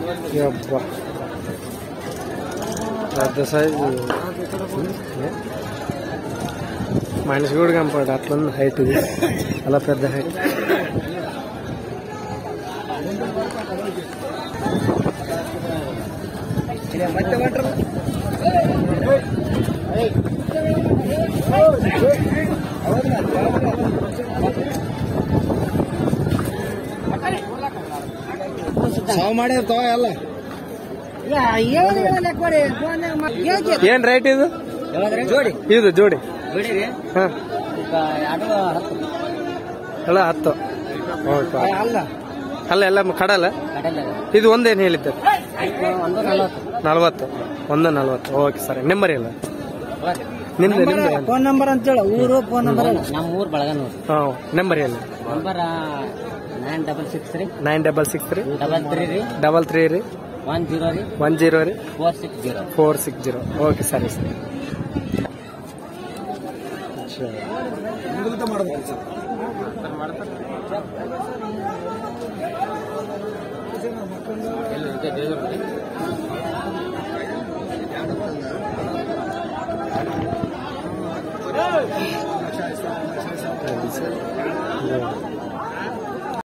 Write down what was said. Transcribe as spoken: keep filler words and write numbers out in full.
ಯಪ್ಪ పెద్ద సైజు మనిషి కూడా కనపడదు అట్లుంది హైట్ ఇది అలా పెద్ద హైట్ ಸಾವು ಮಾಡಿರ್ತಾವ ಎಲ್ಲ ಏನ್ ರೇಟ್ ಇದು ಜೋಡಿ ಇದು ಜೋಡಿ ಎಲ್ಲ ಹತ್ತು ಅಲ್ಲ ಎಲ್ಲ ಕಡಲ ಇದು ಒಂದೇನು ಹೇಳಿದ್ದೆ ನಲ್ವತ್ತು ಒಂದು ನಲ್ವತ್ತು ಓಕೆ ಸರಿ ನಂಬರ್ ಇಲ್ಲ ನಿಮ್ದು ನಿಮ್ದು ಫೋನ್ ನಂಬರ್ ಅಂತೇಳಿ ಊರು ಫೋನ್ ನಂಬರ್ ನಮ್ಮ ಊರು ಬಳಗನೂರು ಹಾಂ ನಂಬರ್ ಇಲ್ಲ number nine double six three nine double six three double three three double three three one zero three one zero three four six zero four six zero okay ಸರಿ ಸರಿ ಮಾಡ್ಬೇಕು